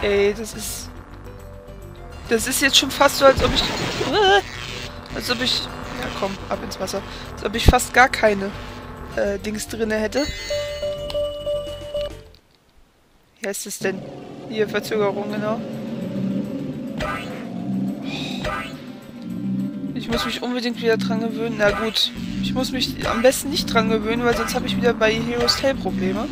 Ey, das ist... Das ist jetzt schon fast so, als ob ich... Als ob ich... Ja, komm, ab ins Wasser. Als ob ich fast gar keine Dings drinne hätte. Wie heißt es denn? Hier, Verzögerung, genau. Ich muss mich unbedingt wieder dran gewöhnen. Na gut, ich muss mich am besten nicht dran gewöhnen, weil sonst habe ich wieder bei Heroes Tale Probleme.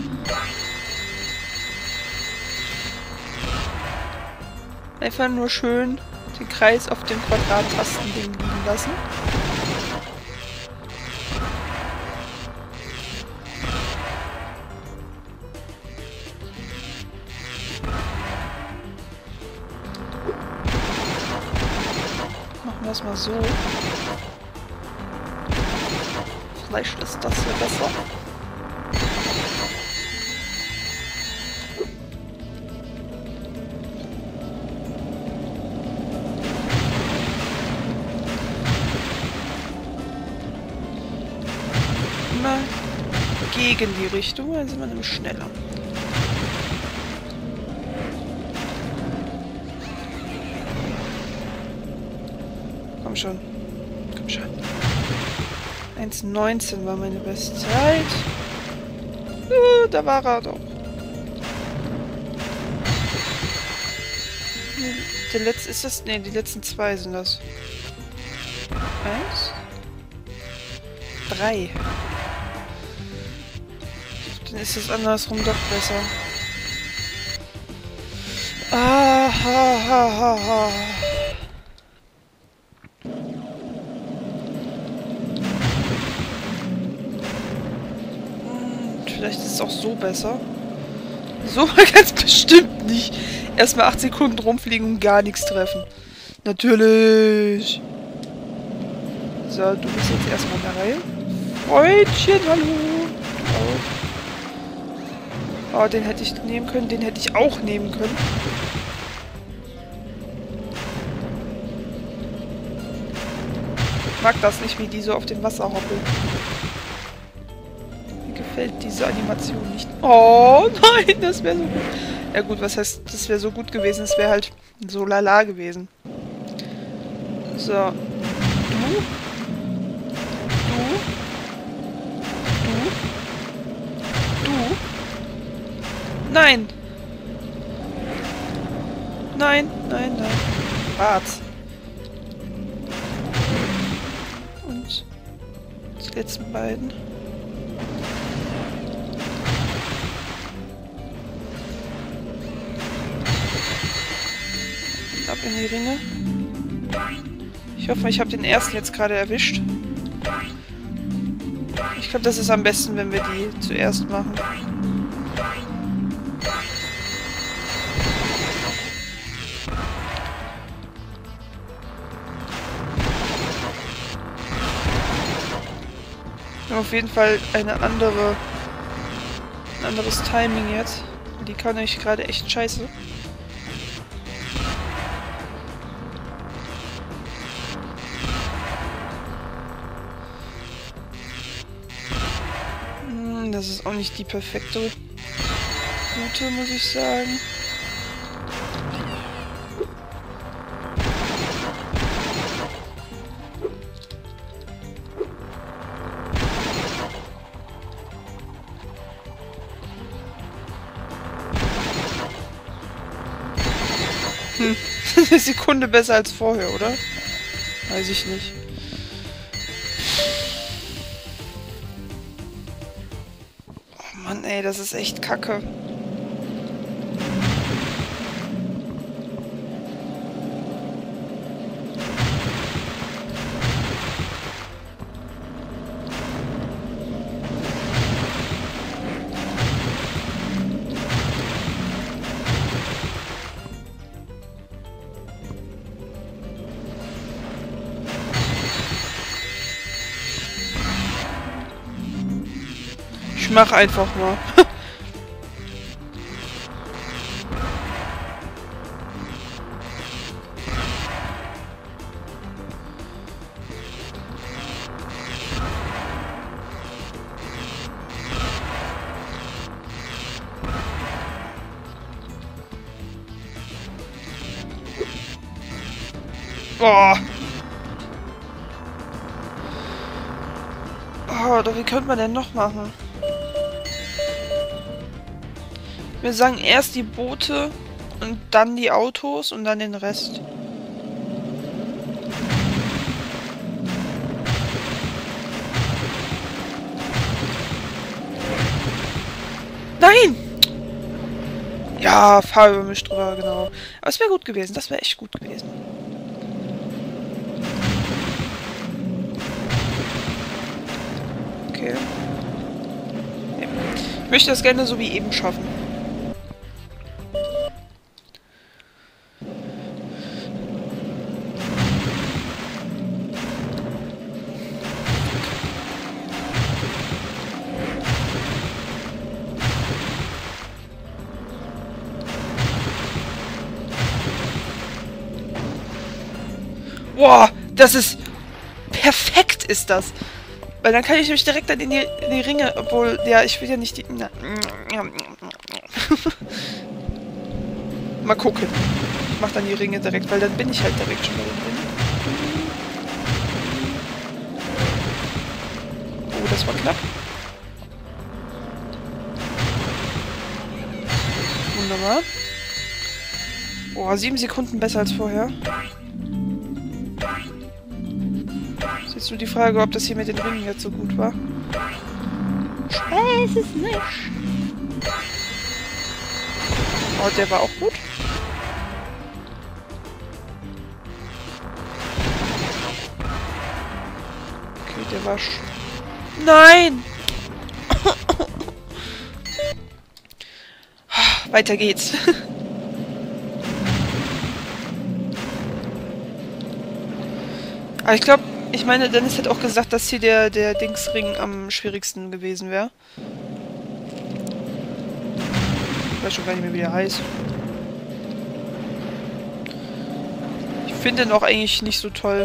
Einfach nur schön den Kreis auf dem Quadrat-Tasten-Ding liegen lassen. Machen wir es mal so. Vielleicht ist das ja besser. Immer gegen die Richtung, dann sind wir nämlich schneller. Komm schon. Komm schon. 1,19 war meine Bestzeit. Da war er doch. Der letzte ist das. Ne, die letzten zwei sind das. 1. 3. Dann ist es andersrum doch besser. Ah, ha, ha, ha, ha. Vielleicht ist es auch so besser. So ganz bestimmt nicht. Erstmal 8 Sekunden rumfliegen und gar nichts treffen. Natürlich. So, du bist jetzt erstmal in der Reihe. Freundchen, hallo. Oh, den hätte ich nehmen können. Den hätte ich auch nehmen können. Ich mag das nicht, wie die so auf dem Wasser hoppeln. Mir gefällt diese Animation nicht. Oh nein, das wäre so gut. Ja gut, was heißt, das wäre so gut gewesen? Es wäre halt so lala gewesen. So. Du? Nein! Nein, nein, nein. Wart. Und die letzten beiden. Und ab in die Ringe. Ich hoffe, ich habe den ersten jetzt gerade erwischt. Ich glaube, das ist am besten, wenn wir die zuerst machen. Wir haben auf jeden Fall ein anderes Timing jetzt. Die kann ich gerade echt scheiße. Das ist auch nicht die perfekte Route, muss ich sagen. Eine Sekunde besser als vorher, oder? Weiß ich nicht. Oh Mann, ey, das ist echt kacke. Ich mach einfach mal. Oh. Oh, oder wie könnte man denn noch machen? Wir sagen erst die Boote und dann die Autos und dann den Rest. Nein! Ja, fahr über mich drüber, genau. Aber es wäre gut gewesen. Das wäre echt gut gewesen. Okay. Ja. Ich möchte das gerne so wie eben schaffen. Boah, das ist... Perfekt ist das. Weil dann kann ich mich direkt dann in die Ringe... Obwohl, ja, ich will ja nicht die... Na, mal gucken. Ich mach dann die Ringe direkt, weil dann bin ich halt direkt schon bei den Ringen. Oh, das war knapp. Wunderbar. Boah, 7 Sekunden besser als vorher. Ist jetzt nur die Frage, ob das hier mit den Ringen jetzt so gut war. Ich weiß es nicht. Oh, der war auch gut. Okay, der war... Nein! Weiter geht's. Aber ich glaube, ich meine, Dennis hat auch gesagt, dass hier der Dingsring am schwierigsten gewesen wäre. Ich weiß schon gar nicht mehr, wie der heißt. Ich finde den auch eigentlich nicht so toll.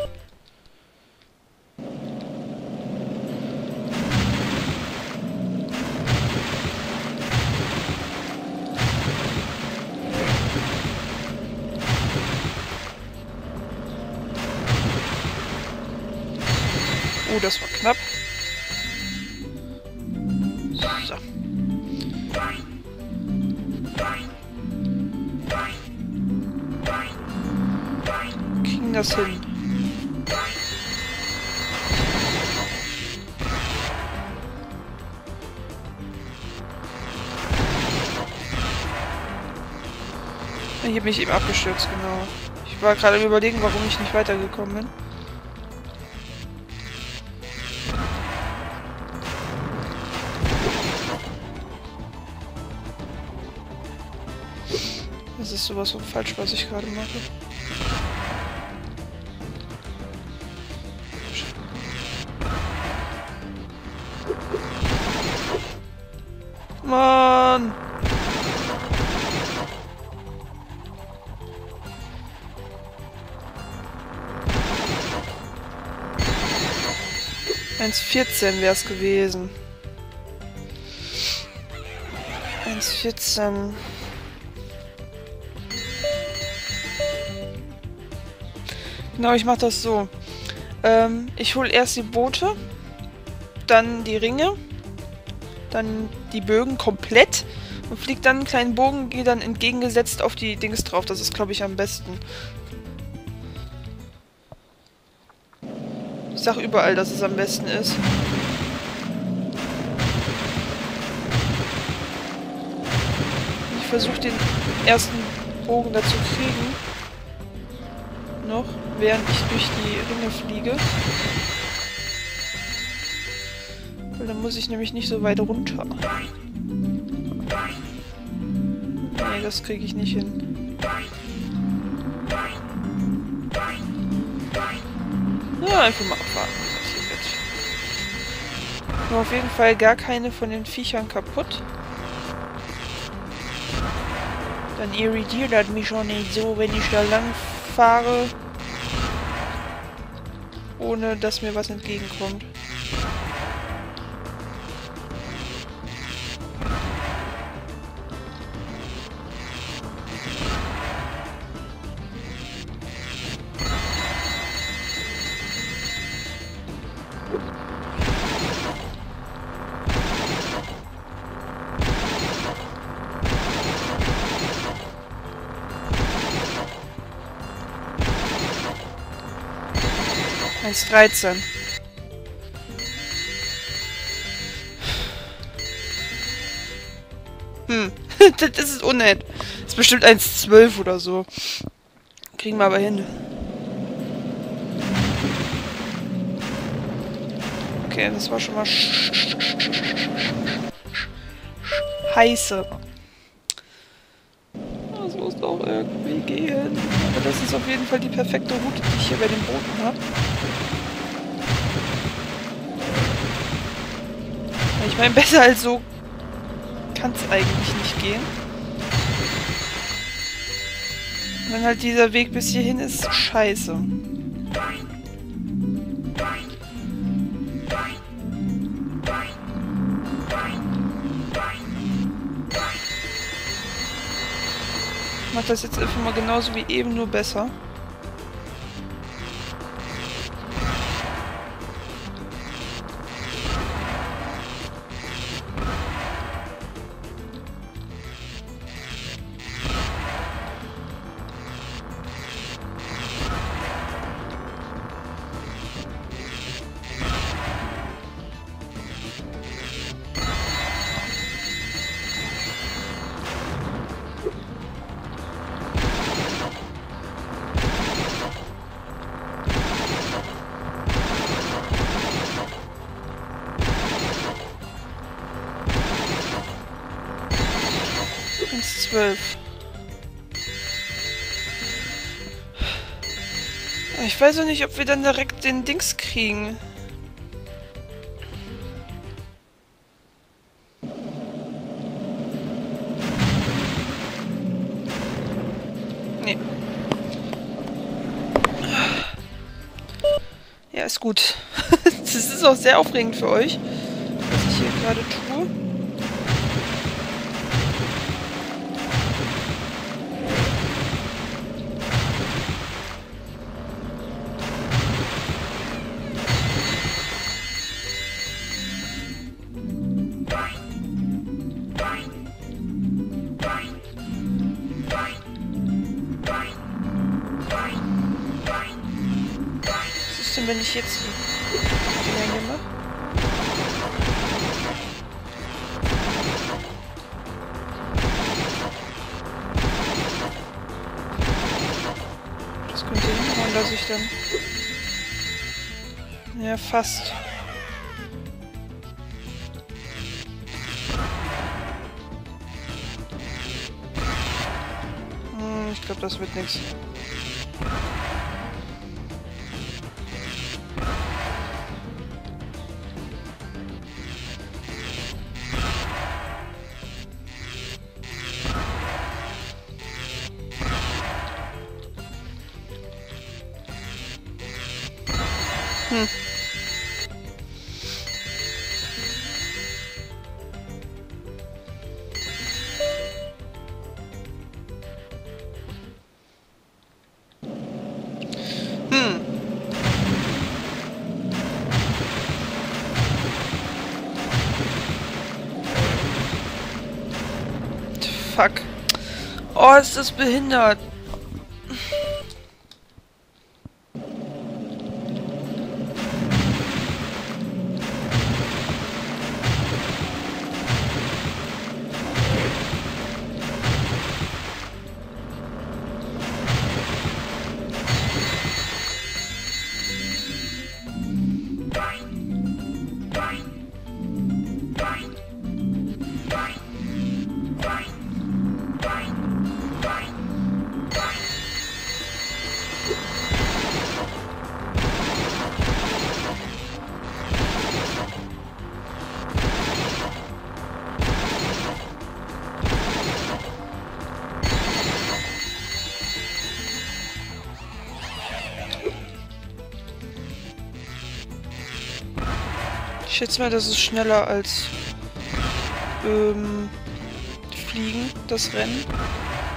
Oh, das war knapp. So. Kriegen das hin. Hier bin ich eben abgestürzt, genau. Ich war gerade am Überlegen, warum ich nicht weitergekommen bin. Das ist sowas von falsch, was ich gerade mache. Mann! Eins 14 wäre es gewesen. 1,14. Genau, ich mache das so. Ich hole erst die Boote, dann die Ringe, dann die Bögen komplett und fliege dann einen kleinen Bogen, gehe dann entgegengesetzt auf die Dings drauf. Das ist, glaube ich, am besten. Ich sag überall, dass es am besten ist. Ich versuche den ersten Bogen dazu kriegen. Noch, während ich durch die Ringe fliege. Weil dann muss ich nämlich nicht so weit runter. Nee, das kriege ich nicht hin. Ja, einfach mal abwarten, was hier wird. Nur auf jeden Fall gar keine von den Viechern kaputt. Dann irritiert das mich schon nicht so, wenn ich da lang fahre, ohne dass mir was entgegenkommt. 1,13. Das ist unnett. Das ist bestimmt 1,12 oder so. Kriegen wir aber hin. Okay, das war schon mal heiße. Das muss doch irgendwie gehen. Aber das ist auf jeden Fall die perfekte Route, die ich hier bei den Booten habe. Ich meine, besser als so kann es eigentlich nicht gehen. Wenn halt dieser Weg bis hierhin ist, scheiße. Ich mach das jetzt einfach mal genauso wie eben, nur besser. Ich weiß auch nicht, ob wir dann direkt den Dings kriegen. Nee. Ja, ist gut. Das ist auch sehr aufregend für euch, was ich hier gerade tue. Wenn ich jetzt die Dinger mache. Das könnte hinhauen, dass ich dann... Ja, fast. Ich glaube, das wird nichts. Fuck. Oh, ist das behindert. Ich schätze mal, das ist schneller als Fliegen, das Rennen.